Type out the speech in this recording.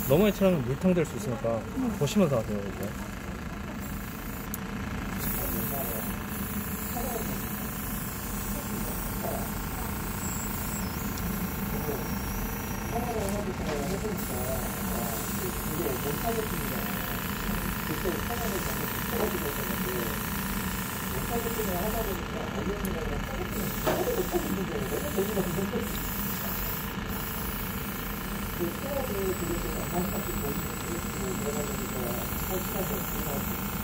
너무 많이 칠하면 물탕 될 수 있으니까 보시면서 하세요. 이렇게. 그